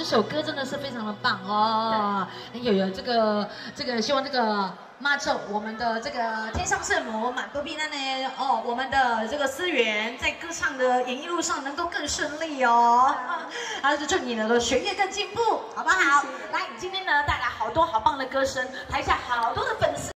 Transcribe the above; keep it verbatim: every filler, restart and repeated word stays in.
首歌真的是非常的棒哦。有有这个这个，希望这个。 妈咒，我们的这个天上圣母满多避难呢哦，我们的这个思源在歌唱的演艺路上能够更顺利哦，啊，就祝你能够学业更进步，好不好？来，今天呢带来好多好棒的歌声，台下好多。